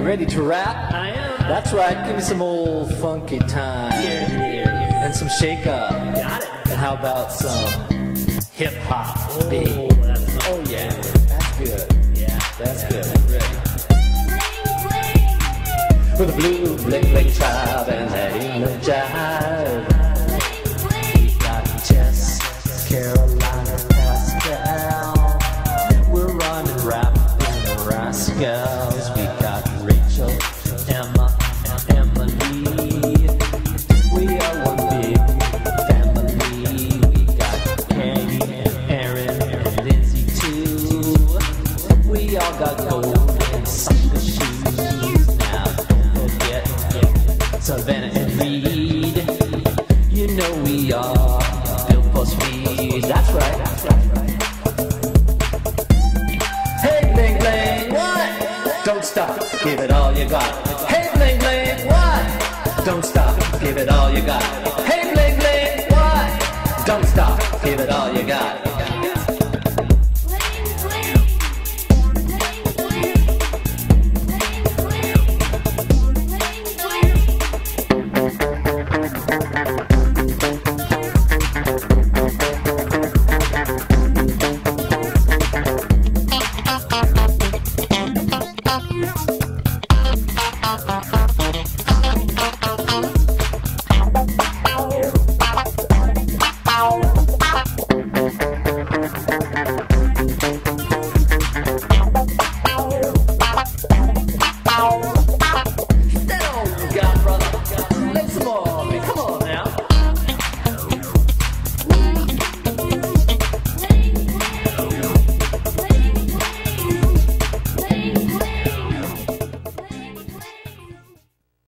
ready to rap? I am. That's right, give me some old funky time. And some shake up. Got it. And how about some hip hop beat? Oh yeah, that's good. Yeah. That's good. Ready. With the blue Bling Bling Tribe and that England jive. We got Jess, Carolina, Pascal. We're running rap in the Rascals. We got Rachel, Emma, and Emily. We are one big family. We got Candy and Aaron and Lindsay too. We all got golden soccer shoes. Now don't forget Savannah and Reed. You know we are built for speed. That's right. Hey Bling Bling, what? Don't stop, give it all you got. Hey Bling Bling, what? Don't stop, give it all you got. Hey Bling Bling, what? Don't stop, give it all you got.